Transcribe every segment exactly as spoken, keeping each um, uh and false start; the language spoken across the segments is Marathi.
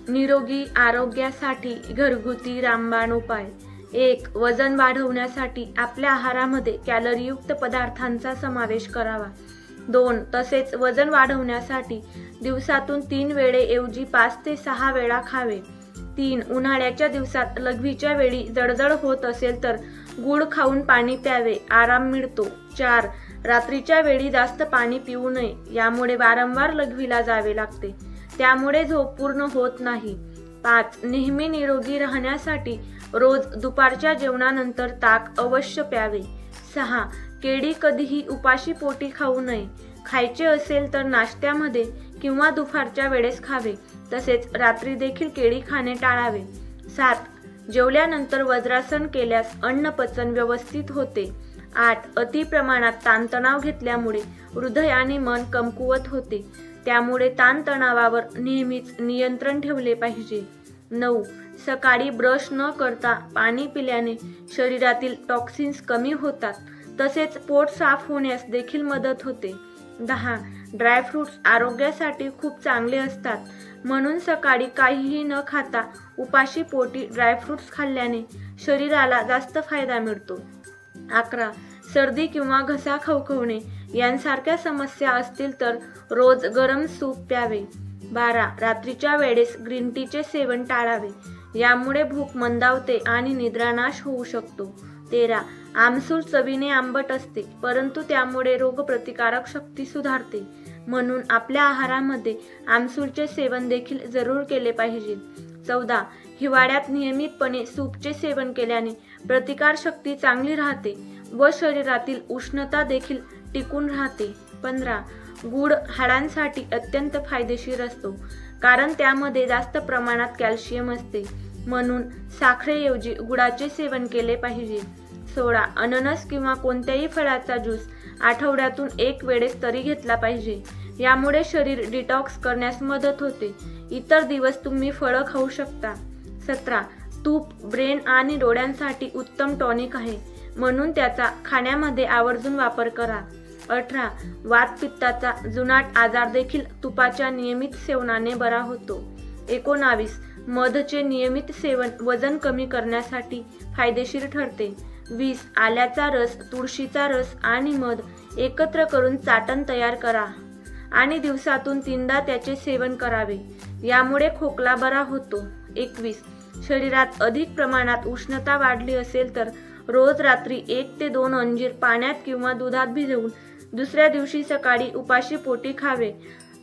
निरोगी आरोग्यासाठी घरगुती रामबाण उपाय. एक. वजन वाढवण्यासाठी आपल्या आहारामध्ये कॅलरीयुक्त पदार्थांचा समावेश करावा. दोन. तसेच वजन वाढवण्यासाठी दिवसातून तीन वेळेऐवजी पाच ते सहा वेळा खावे. तीन. उन्हाळ्याच्या दिवसात लघवीच्या वेळी जळजळ होत असेल तर गुळ खाऊन पाणी प्यावे, आराम मिळतो. चार. रात्रीच्या वेळी जास्त पाणी पिऊ नये, यामुळे वारंवार लघवीला जावे लागते, त्यामुळे झोप पूर्ण होत नाही. पाच. नेहमी निरोगी राहण्यासाठी रोज दुपारच्या जेवणानंतर ताक अवश्य प्यावे. सहा. केळी कधीही उपाशी पोटी खाऊ नये. खायचे असेल तर नाश्त्यामध्ये किंवा दुपारच्या वेळेस खावे, तसेच रात्री देखील केळी खाणे टाळावे. सात. जेवल्यानंतर वज्रासन केल्यास अन्न पचन व्यवस्थित होते. आठ. अति प्रमाणात ताणतणाव घेतल्यामुळे हृदय आणि मन कमकुवत होते, त्यामुळे ताणतणावावर नेहमीच नियंत्रण ठेवले पाहिजे. नऊ. सकाळी ब्रश न करता पाणी पिल्याने शरीरातील टॉक्सिन्स कमी होतात, तसेच पोट साफ होण्यास देखील मदत होते. दहा. ड्रायफ्रुट्स आरोग्यासाठी खूप चांगले असतात, म्हणून सकाळी काहीही न खाता उपाशी पोटी ड्रायफ्रुट्स खाल्ल्याने शरीराला जास्त फायदा मिळतो. अकरा. सर्दी किंवा घसा खवखवणे यांसारख्या समस्या असतील तर रोज गरम सूप प्यावे. बारा. रात्रीच्या वेळेस ग्रीन टीचे सेवन टाळावे, यामुळे भूक मंदावते आणि निद्रानाश होऊ शकतो. तेरा. आमसूल चवीने आंबट असते, परंतु त्यामुळे रोगप्रतिकारक शक्ती सुधारते, म्हणून आपल्या आहारामध्ये आमसूलचे सेवन देखील जरूर केले पाहिजे. चौदा. हिवाळ्यात नियमितपणे सूपचे सेवन केल्याने प्रतिकारशक्ती चांगली राहते व शरीरातील उष्णता देखील टिकून राहते. पंधरा. गुळ हाडांसाठी अत्यंत फायदेशीर असतो, कारण त्यामध्ये जास्त प्रमाणात कॅल्शियम असते, म्हणून साखरेऐवजी गुळाचे सेवन केले पाहिजे. सोळा. अननस किंवा कोणत्याही फळाचा ज्यूस आठवड्यातून एक वेळेस तरी घेतला पाहिजे, यामुळे शरीर डिटॉक्स करण्यास मदत होते. इतर दिवस तुम्ही फळं खाऊ शकता. सतरा. तूप ब्रेन आणि डोळ्यांसाठी उत्तम टॉनिक आहे, म्हणून त्याचा खाण्यामध्ये आवर्जून वापर करा. अठरा. वातपित्ताचा जुनाट आजार देखील तुपाच्या नियमित सेवनाने बरा होतो. एकोणावीस. मधचे नियमित सेवन वजन कमी करण्यासाठी फायदेशीर ठरते. वीस. आल्याचा रस, तुळशीचा रस आणि मध एकत्र करून चाटण तयार करा आणि दिवसातून तीनदा त्याचे सेवन करावे, यामुळे खोकला बरा होतो. एकवीस. शरीरात अधिक प्रमाणात उष्णता वाढली असेल तर रोज रात्री एक ते दोन अंजीर पाण्यात किंवा दुधात भिजवून दुसऱ्या दिवशी सकाळी उपाशी पोटी खावे.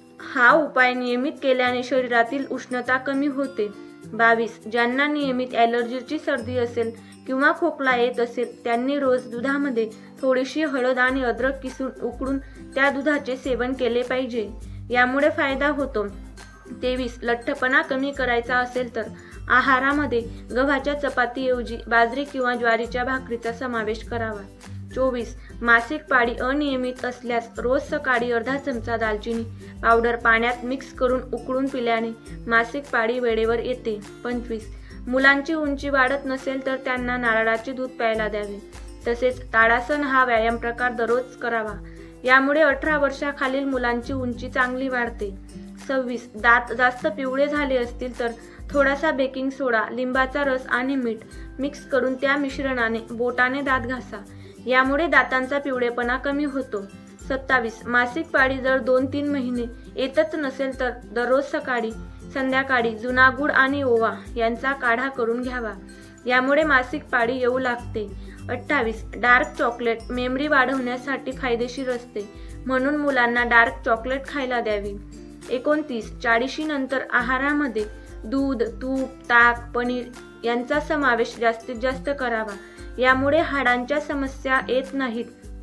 हा उपाय नियमित केल्याने शरीरातील उष्णता कमी होते. बावीस. ज्यांना नियमित ॲलर्जीची सर्दी असेल किंवा खोकला येत असेल त्यांनी रोज दुधामध्ये थोडीशी हळद आणि अद्रक किसून उकळून त्या दुधाचे सेवन केले पाहिजे, यामुळे फायदा होतो. तेवीस. लठ्ठपणा कमी करायचा असेल तर आहारामध्ये गव्हाच्या चपातीऐवजी बाजरी किंवा ज्वारीच्या भाकरीचा समावेश करावा. चोवीस. मासिक पाळी अनियमित असल्यास रोज सकाळी अर्धा चमचा दालचिनी पावडर पाण्यात मिक्स करून उकळून पिल्याने मासिक पाळी वेळेवर येते. पंचवीस. मुलांची उंची वाढत नसेल तर त्यांना नारळाचे दूध प्यायला द्यावे, तसेच ताडासन हा व्यायाम प्रकार दररोज करावा, यामुळे अठरा वर्षाखालील मुलांची उंची चांगली वाढते. सव्वीस. दात जास्त पिवळे झाले असतील तर थोडासा बेकिंग सोडा, लिंबाचा रस आणि मीठ मिक्स करून त्या मिश्रणाने बोटाने दात घासा, यामुळे दातांचा पिवळेपणा कमी होतो. सत्तावीस. मासिक पाळी जर दोन तीन महिने येतच नसेल तर दररोज सकाळी संध्याकाळी जुना गुळ आणि ओवा यांचा काढा करून घ्यावा, यामुळे मासिक पाळी येऊ लागते. अठ्ठावीस. डार्क चॉकलेट मेमरी वाढवण्यासाठी फायदेशीर असते, म्हणून मुलांना डार्क चॉकलेट खायला द्यावी. एकोणतीस. चाळीशी नंतर आहारामध्ये दूध, तूप, ताक, पनीर यांचा समावेश जास्तीत जास्त करावा, यामुळे हाडांच्या समस्या येत नाहीत.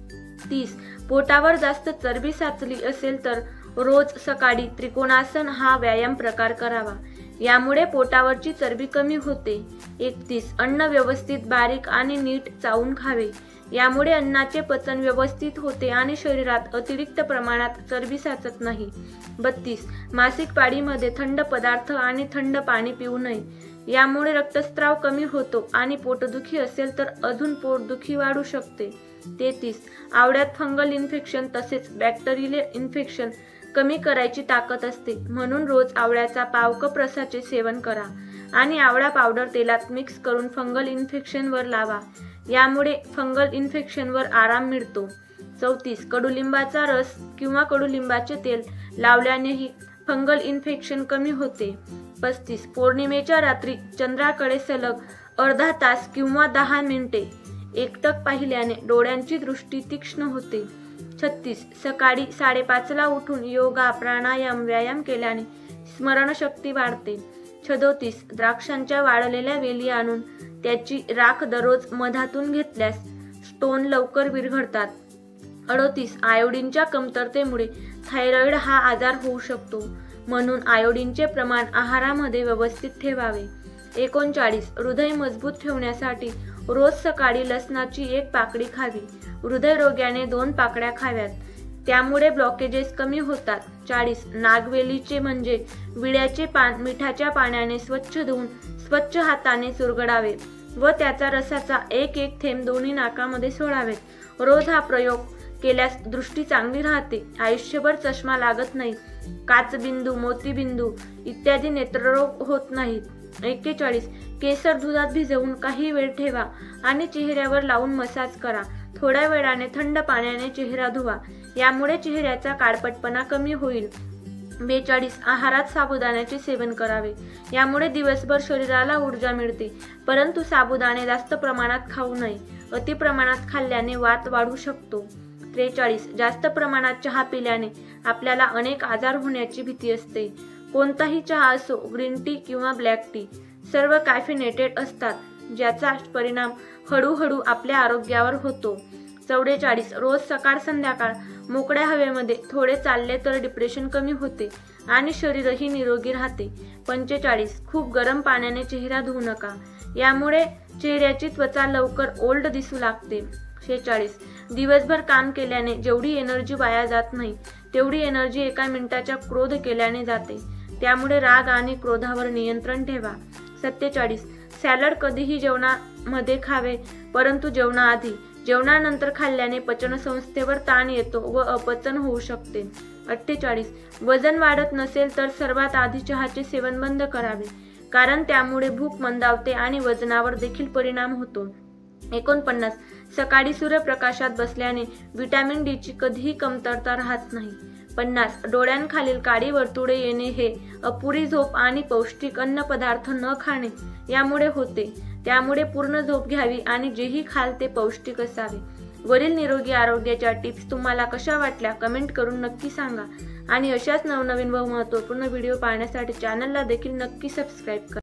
तीस. पोटावर जास्त चरबी साचली असेल तर रोज सकाळी त्रिकोणासन हा व्यायाम प्रकार करावा, यामुळे पोटावरची चरबी कमी होते. एकतीस. अन्न व्यवस्थित बारीक आणि नीट चावून खावे, यामुळे अन्नाचे पचन व्यवस्थित होते आणि शरीरात अतिरिक्त प्रमाणात चरबी साचत नाही. बत्तीस. मासिक पाळीमध्ये थंड पदार्थ आणि थंड पाणी पिऊ नये, यामुळे रक्तस्राव कमी होतो आणि पोटदुखी असेल तर अजून पोटदुखी वाढू शकते. तेहतीस. आवळ्यात फंगल इन्फेक्शन तसेच बॅक्टेरियल इन्फेक्शन कमी करायची ताकद असते, म्हणून रोज आवळ्याचा पाव कप रसाचे सेवन करा आणि आवळा पावडर तेलात मिक्स करून फंगल इन्फेक्शनवर लावा. यामुळे फंगल इन्फेक्शनवर आराम मिळतो. चौतीस कडुलिंबाचा रस किंवा कडुलिंबाचे तेल लावल्यानेही फंगल इन्फेक्शन कमी होते. पस्तीस पौर्णिमेच्या रात्री चंद्राकडे सलग अर्धा तास किंवा दहा मिनिटे एकटक पाहिल्याने डोळ्यांची दृष्टी तीक्ष्ण होते. छत्तीस सकाळी साडेपाचला उठून योगा प्राणायाम व्यायाम केल्याने स्मरणशक्ती वाढते. सदोतीस द्राक्षांच्या वाळलेल्या वेली आणून त्याची राख दररोज मधातून घेतल्यास स्टोन लवकर विरघळतात. अडोतीस आयोडीनच्या कमतरतेमुळे थायरॉइड हा आजार होऊ शकतो, म्हणून आयोडीनचे प्रमाण आहारामध्ये व्यवस्थित ठेवावे. एकोणचाळीस हृदय मजबूत ठेवण्यासाठी रोज सकाळी लसणाची एक पाकळी खावी. हृदयरोग्याने दोन पाकळ्या खाव्यात, त्यामुळे ब्लॉकेजेस कमी होतात. चाळीस नागवेलीचे म्हणजे विड्याचे पान मिठाच्या पाण्याने स्वच्छ धुवून स्वच्छ हाताने चुरगडावे व त्याचा रसाचा एक एक थेंब दोन्ही नाकामध्ये सोडावेत. रोज हा प्रयोग केल्यास दृष्टी चांगली राहते, आयुष्यभर चष्मा लागत नाही, काचबिंदू मोतीबिंदू इत्यादी नेत्ररोग होत नाहीत. एक्केचाळीस केसर दुधात भिजवून काही वेळ ठेवा आणि चेहऱ्यावर लावून मसाज करा. थोड्या वेळाने थंड पाण्याने चेहरा धुवा, यामुळे चेहऱ्याचा काळपटपणा कमी होईल. बेचाळीस आहारात साबुदाण्याचे सेवन करावे, यामुळे दिवसभर शरीराला ऊर्जा मिळते, परंतु साबुदाणे जास्त प्रमाणात खाऊ नये. अति प्रमाणात खाल्ल्याने वात वाढू शकतो. त्रेचाळीस जास्त प्रमाणात चहा पिल्याने आपल्याला अनेक आजार होण्याची भीती असते. कोणताही चहा असो, ग्रीन टी किंवा ब्लॅक टी, सर्व कॅफिनेटेड असतात, ज्याचा परिणाम हळूहळू आपल्या आरोग्यावर होतो. चौवेचाळीस रोज सकाळ संध्याकाळ मोकळ्या हवेमध्ये थोडे चालले तर डिप्रेशन कमी होते आणि शरीरही निरोगी राहते. पंचेचाळीस खूप गरम पाण्याने चेहरा धुवू नका, यामुळे चेहऱ्याची त्वचा लवकर ओल्ड दिसू लागते. शेहेचाळीस दिवसभर काम केल्याने जेवढी एनर्जी वाया जात नाही, तेवढी एनर्जी एका मिनिटाच्या क्रोध केल्याने जाते, त्यामुळे राग आणि क्रोधावर नियंत्रण ठेवा. सत्तेचाळीस सॅलड कधीही जेवणामध्ये खावे, परंतु जेवणाआधी. जेवणानंतर खाल्ल्याने पचनसंस्थेवर ताण येतो व अपचन होऊ शकते. अठ्ठेचाळीस वजन वाढत नसेल तर सर्वात आधी चहाचे सेवन बंद करावे, कारण त्यामुळे भूक मंदावते आणि वजनावर देखील परिणाम होतो. एकोणपन्नास सकाळी सूर्यप्रकाशात बसल्याने व्हिटॅमिन डी ची कधीही कमतरता राहत नाही. पन्नास डोळ्यांखालील काळी वर्तुळे येणे हे अपुरी झोप आणि पौष्टिक अन्न पदार्थ न खाणे यामुळे होते, त्यामुळे पूर्ण झोप घ्यावी आणि जेही खाल ते पौष्टिक असावे. वरील निरोगी आरोग्याच्या टिप्स तुम्हाला कशा वाटल्या कमेंट करून नक्की सांगा आणि अशाच नवनवीन व महत्त्वपूर्ण व्हिडिओ पाहण्यासाठी चॅनलला देखील नक्की सबस्क्राईब करा.